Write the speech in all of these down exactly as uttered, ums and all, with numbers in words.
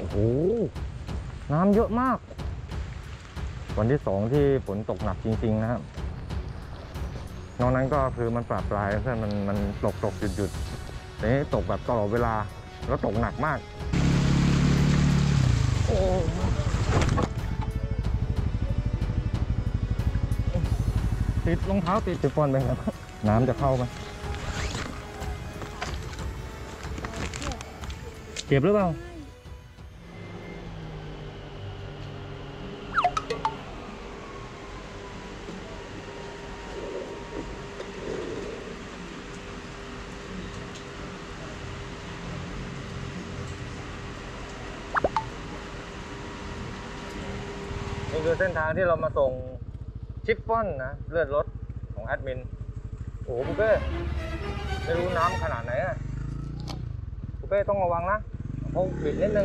โอ้โหน้ำเยอะมากวันที่สองที่ฝนตกหนักจริงๆนะครับนอกนั้นก็คือมันปรับปลายเพื่อนมันมันตกตกหยุดหยุดแต่นี้ตกแบบตลอดเวลาแล้วตกหนักมากโอ้ติดรองเท้าติดติดฟอนไปครับน้ำจะเข้าไหมเจ็บหรือเปล่านี่คือเส้นทางที่เรามาส่งชิฟฟ่อนนะเลือดรถของแอดมินโอ้โหปุ๊เป้ไม่รู้น้ำขนาดไหนอะปุ๊เป้ต้องระวังนะเขาบิดนิดนึง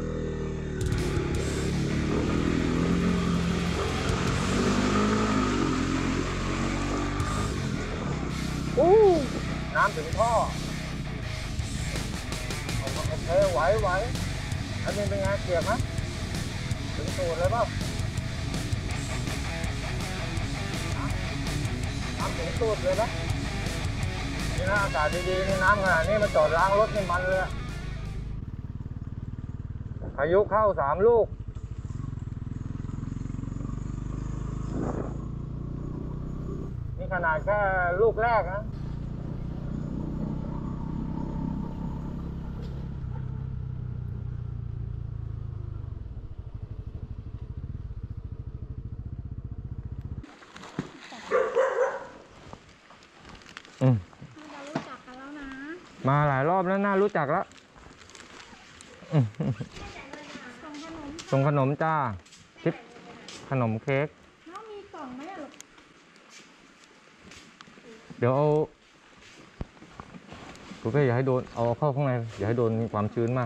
อู้น้ำถึงท่อโอเคไหวไหวแอดมินเป็นไงเกียบไหมถึงสูดเลยเปล่าน้ำถึงสูดเลยนะนี่นะอากาศดีๆนี่น้ำขนาดนี้มาจอดล้างรถนี่มันเลยพายุเข้าสามลูกนี่ขนาดแค่ลูกแรกนะอืมเรารู้จักกันแล้วนะมาหลายรอบแล้วน่ารู้จักแล้วส่งขนมจ้าทิปขนมเค้กน้องมีกล่องไหมลูกเดี๋ยวเอาคุณเป้อย่าให้โดนเอาเข้าข้างในอย่าให้โดนความชื้นมาก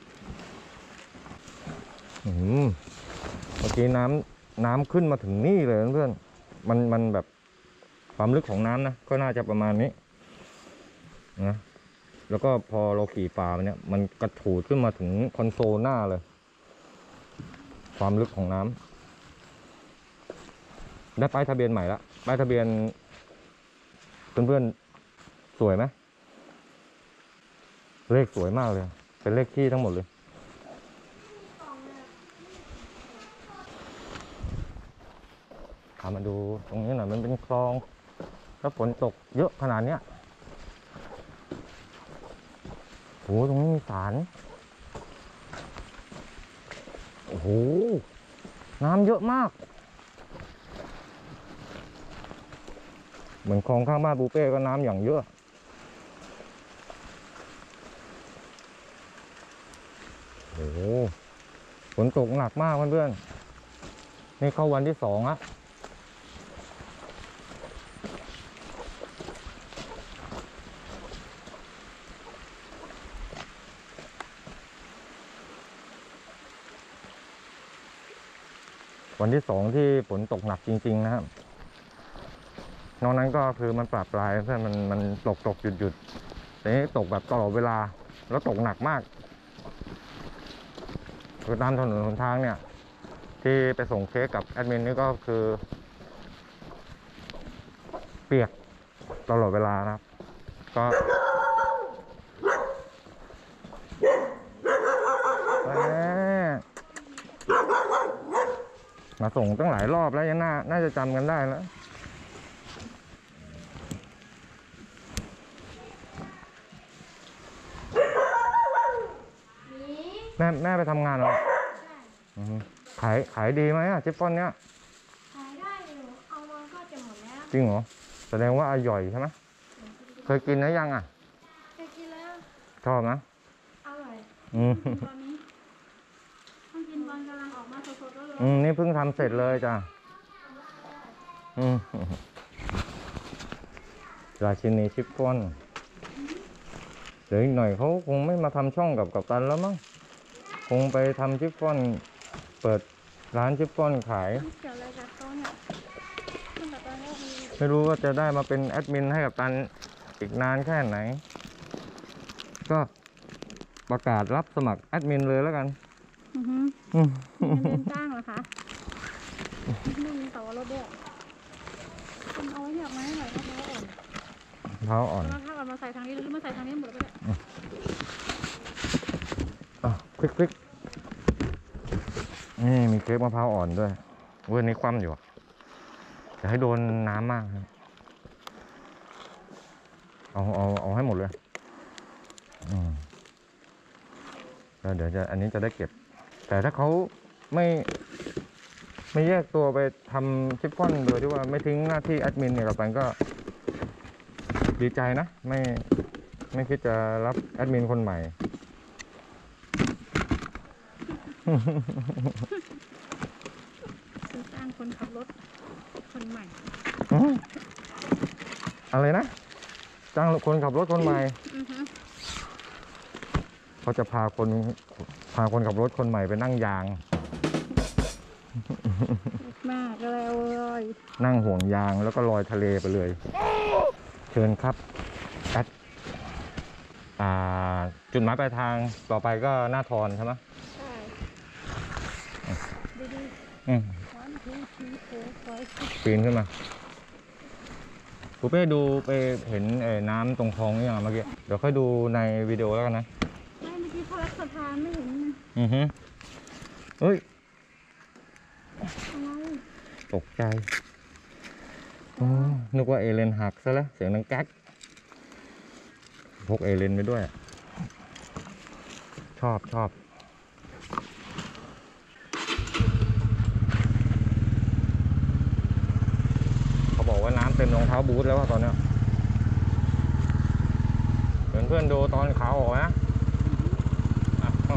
อืมเมื่อกี้น้ำน้ำขึ้นมาถึงนี่เลยเพื่อนมันมันแบบความลึกของน้ำนะก็น่าจะประมาณนี้นะแล้วก็พอเราขี่ฝ่ามันเนี่ยมันกระฉูดขึ้นมาถึงคอนโซลหน้าเลยความลึกของน้ำได้ป้ายทะเบียนใหม่ละป้ายทะเบียนเพื่อนๆสวยไหมเลขสวยมากเลยเป็นเลขที่ทั้งหมดเลยพามาดูตรงนี้หน่อยมันเป็นคลองแล้วฝนตกเยอะขนาดเนี้ยโหตรงนี้มีศาลโอ้โหน้ำเยอะมากเหมือนคลองข้างบ้านปูเป้ก็น้ำอย่างเยอะโอ้โหฝนตกหนักมากเพื่อนๆนี่เข้าวันที่สองอะวันที่สองที่ฝนตกหนักจริงๆนะครับนอกนั้นก็คือมันปรับปลายเพื่อนมันมันตกตกหยุดหยุดแต่นี้ตกแบบตลอดเวลาแล้วตกหนักมากคือตามถนนหนทางเนี่ยที่ไปส่งเค้กกับแอดมินนี่ก็คือเปียกตลอดเวลานะครับก็มาส่งตั้งหลายรอบแล้วยังน่าน่าจะจำกันได้แล้วแม่แม่ไปทำงานเหรอขายขายดีไหมอะชิฟฟ่อนเนี้ยขายได้อยู่เอามาก็จะหมดแล้วจริงเหรอแสดงว่าอร่อยใช่ไหมเคยกินนะยังอ่ะเคยกินแล้วชอบนะอร่อยอืมตอนนี้เพิ่งกินตอนกำลังออกมาสดๆแล้วอืมนี่เพิ่งทำเสร็จเลยจ้ะอืมราชินีชิฟฟ่อนเดี๋ยวอีกหน่อยเขาคงไม่มาทำช่องกับกัปตันแล้วมั้งคงไปทำชิฟฟ่อนเปิดร้านชิฟฟ่อนขายเกี่ยวอะไรกับเขาเนี่ยไม่รู้ว่าจะได้มาเป็นแอดมินให้กัปตันอีกนานแค่ไหนก็ประกาศรับสมัครแอดมินเลยแล้วกันอือฮึอืมมีเงินเดือนจ้างเหรอคะไม่มีต่อรถด้วยคุณเอาไว้เนี่ยมาให้หน่อยมะพร้าวอ่อนมะพร้าวอ่อนมะพร้าวอ่อนมาใส่ทางนี้หรือมาใส่ทางนี้หมดเลยก็ได้อ่ะคลิกคลิกนี่มีเค้กมะพร้าวอ่อนด้วยเว้ยนี่คว่ำอยู่อะอย่าให้โดนน้ำมากครับเอาเอาเอาให้หมดเลยอืมแล้วเดี๋ยวจะอันนี้จะได้เก็บ แต่ถ้าเขาไม่ไม่แยกตัวไปทำชิฟฟ่อนโดยที่ว่าไม่ทิ้งหน้าที่แอดมินเนี่ยเราไปก็ดีใจนะ ไม่ไม่คิดจะรับแอดมินคนใหม่ซื้อจ้างคนขับรถคนใหม่อืมอะไรนะจ้างคนขับรถคนใหม่อือฮึเขาจะพาคนพาคนขับรถคนใหม่ไปนั่งยางมากแล้วเลยนั่งห่วงยางแล้วก็ลอยทะเลไปเลย เชิญครับแอดอ่าจุดหมายปลายทางต่อไปก็หน้าทอนใช่ไหมใช่ดีอืมๆวันทูทีโฟร์ไฟว์ซิกปีนขึ้นมาปูเป้ดูไปเห็นเอ่อน้ำตรงคลองนี่ยังเมื่อกี้เดี๋ยวค่อยดูในวิดีโอแล้วกันนะไม่เมื่อกี้เขารักสะพานไม่เห็นอือฮึเฮ้ยอะไรตกใจโอ้นึกว่าเอเลนหักซะแล้วเสียงดังแก๊กพกเอเลนไปด้วย ชอบชอบเขาบอกว่าน้ำเต็มรองเท้าบูทแล้วว่าตอนเนี้ยเพื่อนเพื่อนดูตอนขาออกนะอ่ะอ๋อ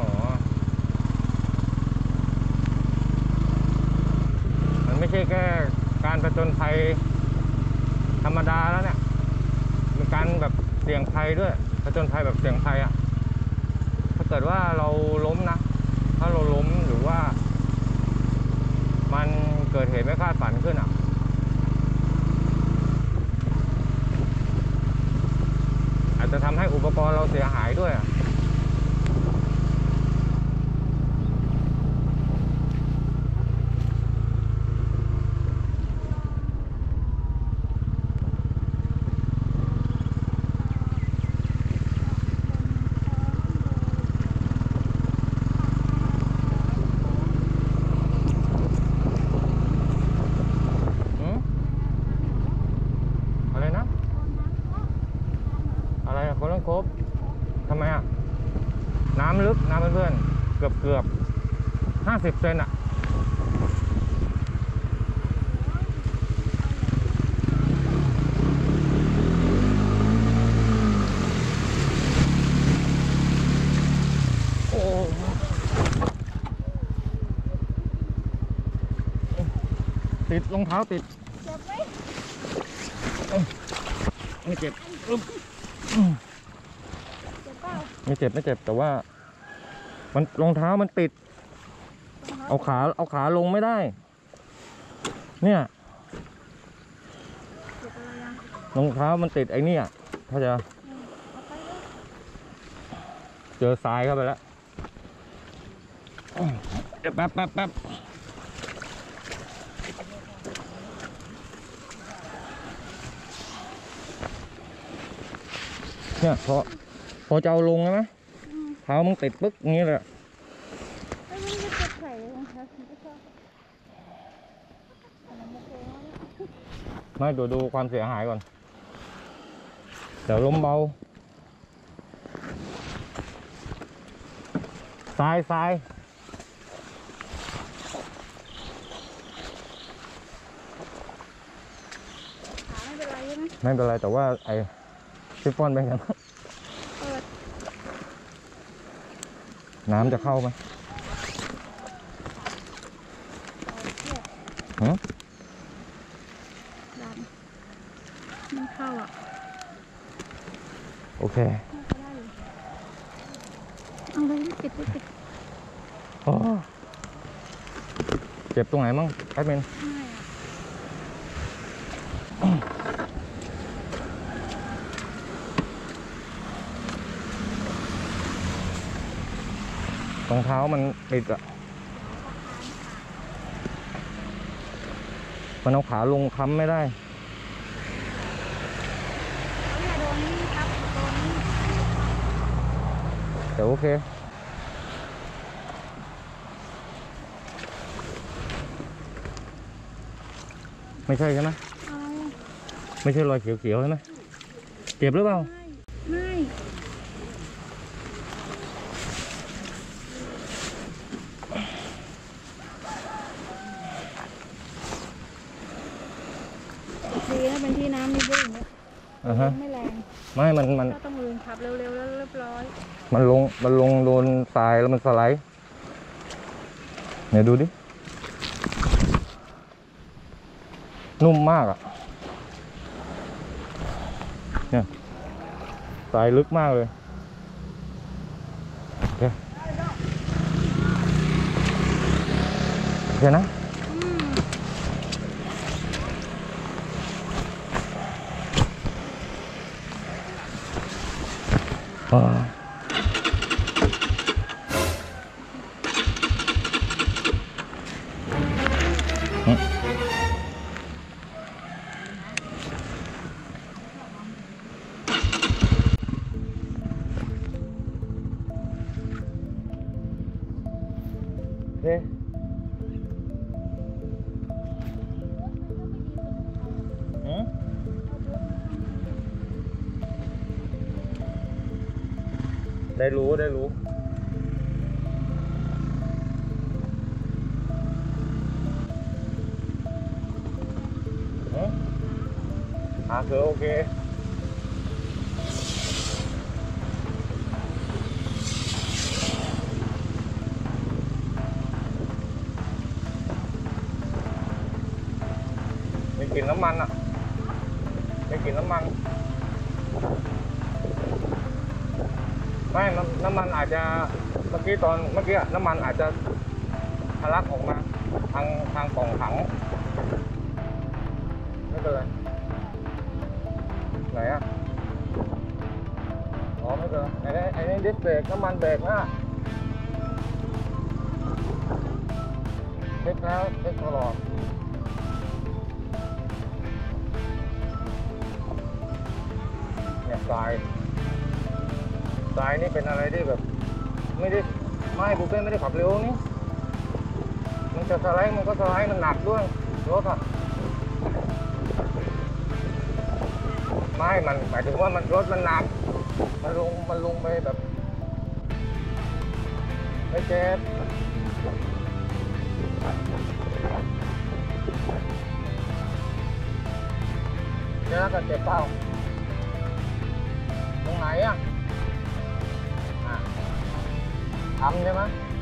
มันไม่ใช่แค่การผจญภัยธรรมดาแล้วเนี่ยมีการแบบเสี่ยงภัยด้วยผจญภัยแบบเสี่ยงภัยอ่ะถ้าเกิดว่าเราล้มนะถ้าเราล้มหรือว่ามันเกิดเหตุไม่คาดฝันขึ้นอ่ะอาจจะทำให้อุปกรณ์เราเสียหายด้วยอ่ะหืมอะไรนะ อะไรอะคนต้องครบทำไมอะน้ำลึกน้ำเพื่อนๆเกือบเกือบห้าสิบเซนอะโอ้ติดรองเท้าติดเจ็บไหมไม่เจ็บเจ็บเปล่าไม่เจ็บไม่เจ็บแต่ว่า มันรองเท้ามันติด เอาขาเอาขาลงไม่ได้ เนี่ยเจ็บอะไรยังรองเท้ามันติดไอ้เนี่ยเขาใจะเอาไปเลยเจอทรายเข้าไปแล้วเดี๋ยวแป๊บแป๊บแป๊บเนี่ยพอพอจะเอาลงใช่ไหมอืมเท้ามึงติดปึ๊กอย่างนี้เลยไม่รู้จะเจ็บใส่รองเท้าสีก็ชอบแต่มันโอเคแล้วเนี่ยไม่ดูดูความเสียหายก่อน เดี๋ยวลมเบาทรายทรายขาไม่เป็นไรใช่ไหมไม่เป็นไรแต่ว่าไอ้ซิฟฟ่อนเป็นไงบ้างเปิดน้ำจะเข้าไหมเอาเชือกฮะดันมันเข้าอ่ะโอเคน่าจะได้อยู่เอาเลยไม่ติดไม่ติดโอ้เจ็บตรงไหนมั่งแอดมินง่ายอ่ะรองเท้ามันติดอะมันเอาขาลงค้ำไม่ได้อย่าโดนนี่ครับโดนนี่แต่โอเค ไม่ใช่ใช่ไหมอะไรไม่ใช่รอยเขียวๆใช่ไหมเจ็บหรือเปล่าไม่ไม่ดีนะเป็นที่น้ำนี่เยอะอย่างเงี้ยอ่าฮะไม่แรงไม่ มัน มันก็ต้องลืนขับเร็วๆแล้วเรียบร้อยมันลง มันลงโดนทรายแล้วมันสไลด์เนี่ยดูดิ นุ่มมากอ่ะ เนี่ยทรายลึกมากเลยโอเคโอเคนะอืมอ่าอืมโอเคอืมได้รู้ ได้รู้ อืมอ่าคือโอเค ไม่กลินน้ำมันอ่ะไม่กลินน้ำมัน ไม่น้ำน้ำมันอาจจะ เมื่อกี้ตอนเมื่อกี้น้ำมันอาจจะทะลักออกมา ทางทางกล่องถัง ไม่เป็นไร ไหนอ่ะ อ๋อไม่เป็นไรไอ้นี่ไอ้นี่ดิสเบรกน้ำมันเบรกนะเช็คแล้วเช็คตลอดเนี่ยทรายทรายนี่เป็นอะไรที่แบบ ไม่ได้ไม่บุฟเฟ่ไม่ได้ขับเร็วนี่มันจะสไลด์มันก็สไลด์มันหนักด้วยรถอ่ะไม่มันหมายถึงว่ามันรถมันหนักมันลงมันลงไปแบบไม่เจ็บเดี๋ยวก็เจ็บเปล่าตรงไหนอ่ะอ่ะทำใช่ไหม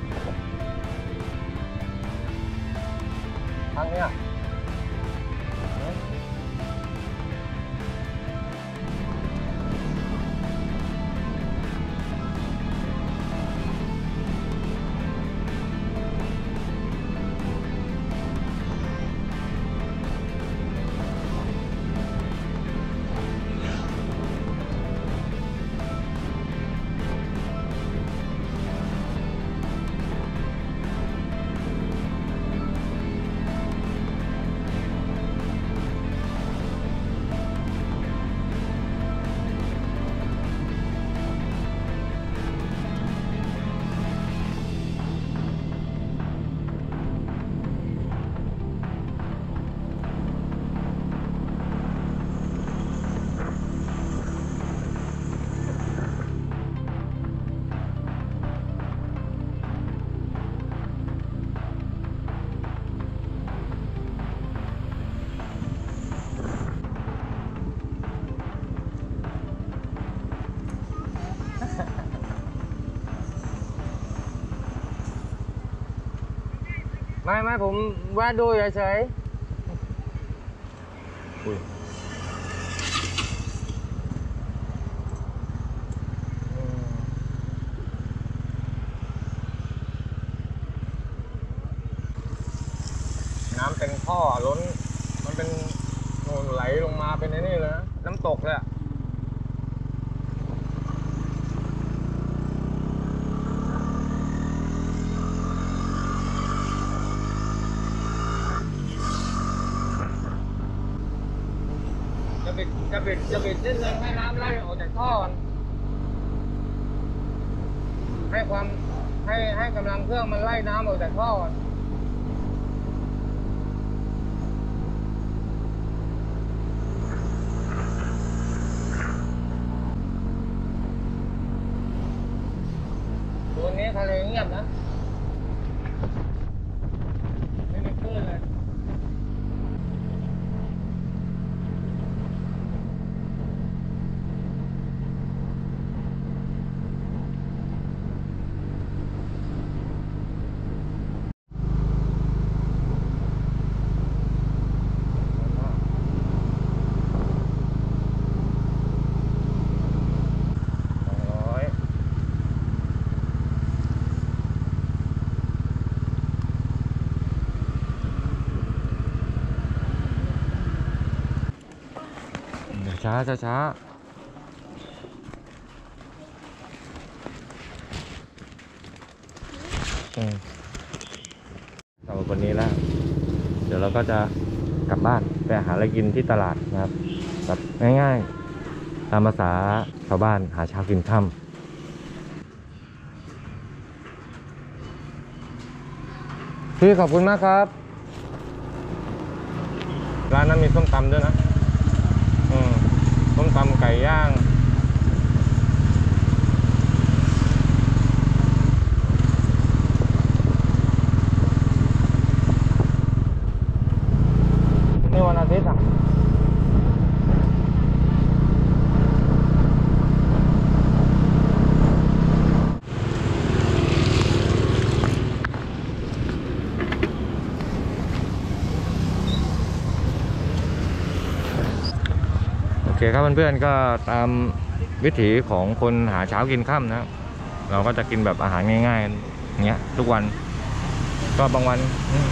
ทางเนี้ยอืมไม่ไม่ผมแวะดูเฉยๆอุ้ยอืมน้ำเป็นท่อล้นมันเป็นโน่นไหลลงมาเป็นไอ้นี่เลยนะน้ำตกเลยอะจะบิดจะบิดนิดนึงให้น้ำไหลออกจากท่อให้ความให้ให้กำลังเครื่องมันไล่น้ำออกจากท่อตัวนี้ทะเลเงียบนะไม่มีคลื่นเลยช้าช้าช้าอืมเราวันนี้แล้วเดี๋ยวเราก็จะกลับบ้านไปหาอะไรกินที่ตลาดนะครับแบบง่ายๆตามภาษาชาวบ้านหาเช้ากินค่ำพี่ขอบคุณมากครับร้านนั้นมีส้มตำด้วยนะอืมส้มตำไก่ย่างนี่วันอาทิตย์อ่ะโอเคครับเพื่อนๆก็ตามวิถีของคนหาเช้ากินค่ำนะครับเราก็จะกินแบบอาหารง่ายๆอย่างเงี้ยทุกวันก็บางวัน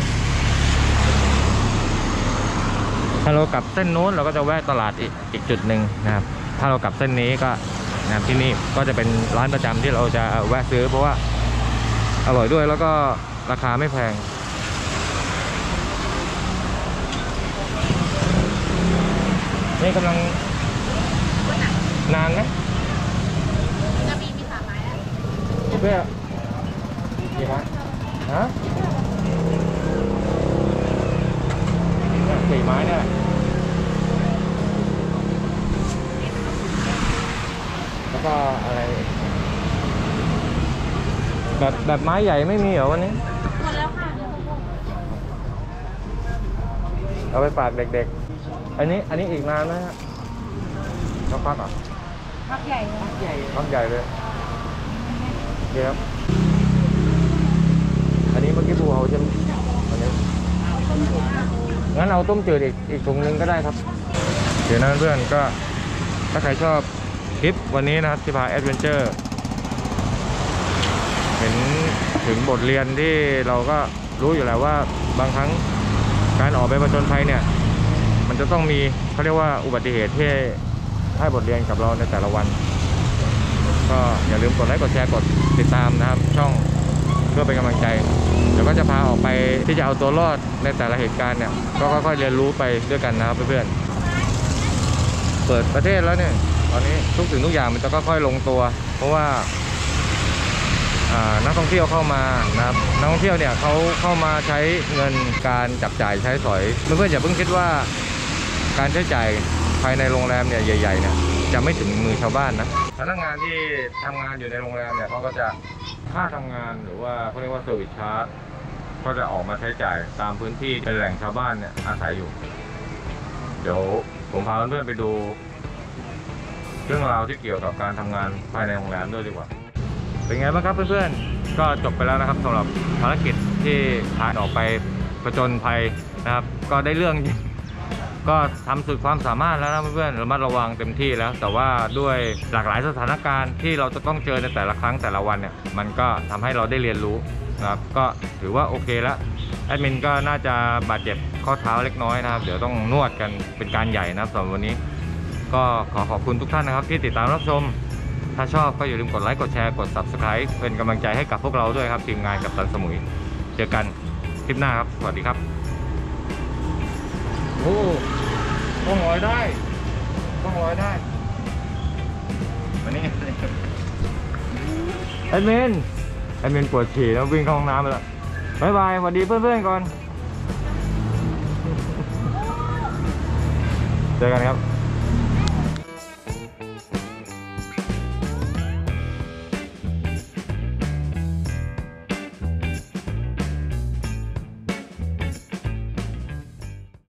ถ้าเรากลับเส้นโน้นเราก็จะแวะตลาดอีกอีกจุดหนึ่งนะครับถ้าเรากลับเส้นนี้ก็นะครับที่นี่ก็จะเป็นร้านประจำที่เราจะแวะซื้อเพราะว่าอร่อยด้วยแล้วก็ราคาไม่แพงนี่กำลังนานไหมจะมีมีสามไม้แล้วเพื่อกี่ไม้ฮะสี่ไม้เนี่ยแล้วก็อะไรแบบแบบไม้ใหญ่ไม่มีเหรอวันนี้หมดแล้วค่ะเอาไปฝากเด็กๆอันนี้อันนี้อีกนานไหมฮะเขาพักอ่ะพักใหญ่พักใหญ่พักใหญ่เลยเดี๋ยวอันนี้เมื่อกี้ปูเขาจะอันนี้งั้นเอาต้มจืดอีกอีกถุงนึงก็ได้ครับเดี๋ยวนั้นเพื่อนก็ถ้าใครชอบคลิปวันนี้นะครับที่พาแอดเวนเจอร์เห็นถึงบทเรียนที่เราก็รู้อยู่แล้วว่าบางครั้งการออกไปผจญภัยเนี่ยมันจะต้องมีเขาเรียกว่าอุบัติเหตุที่ให้บทเรียนกับเราในแต่ละวันก็อย่าลืมกดไลค์กดแชร์กดติดตามนะครับช่องเพื่อเป็นกำลังใจเดี๋ยวก็จะพาออกไปที่จะเอาตัวรอดในแต่ละเหตุการณ์เนี่ยก็ค่อยๆเรียนรู้ไปด้วยกันนะครับเพื่อนๆเปิดประเทศแล้วเนี่ยตอนนี้ทุกสิ่งทุกอย่างมันจะค่อยๆลงตัวเพราะว่านักท่องเที่ยวเข้ามานะครับนักท่องเที่ยวเนี่ยเขาเข้ามาใช้เงินการจับจ่ายใช้สอยเพื่อนๆอย่าเพิ่งคิดว่าการใช้จ่ายภายในโรงแรมเนี่ยใหญ่ๆเนี่ยจะไม่ถึงมือชาวบ้านนะพนักงานที่ทำงานอยู่ในโรงแรมเนี่ยเขาก็จะค่าทำงานหรือว่าเขาเรียกว่าเซอร์วิสชาร์จก็จะออกมาใช้จ่ายตามพื้นที่เป็นแหล่งชาวบ้านเนี่ยอาศัยอยู่เดี๋ยวผมพาเพื่อนๆไปดูเรื่องราวที่เกี่ยวกับการทำงานภายในโรงแรมด้วยดีกว่าเป็นไงบ้างครับเพื่อนๆก็จบไปแล้วนะครับสำหรับภารกิจที่พาออกไปผจญภัยนะครับก็ได้เรื่องก็ทำสุดความสามารถแล้วนะเพื่อนๆระมัดระวังเต็มที่แล้วแต่ว่าด้วยหลากหลายสถานการณ์ที่เราจะต้องเจอในแต่ละครั้งแต่ละวันเนี่ยมันก็ทำให้เราได้เรียนรู้นะครับก็ถือว่าโอเคแล้วแอดมินก็น่าจะบาดเจ็บข้อเท้าเล็กน้อยนะครับเดี๋ยวต้องนวดกันเป็นการใหญ่นะครับสำหรับวันนี้ก็ขอขอบคุณทุกท่านนะครับที่ติดตามรับชมถ้าชอบก็อย่าลืมกดไลค์กดแชร์กด ซับสไครบ์ เป็นกำลังใจให้กับพวกเราด้วยครับทีมงานกัปตันสมุยเจอกันคลิปหน้าครับสวัสดีครับโอ้ต้องลอยได้ต้องร้อยได้วันนี้แอดมินแอดมินปวดฉี่แล้ววิ่งเข้าห้องน้ำไปแล้วบายบายสวัสดีเพื่อนๆก่อนเจอกันครับ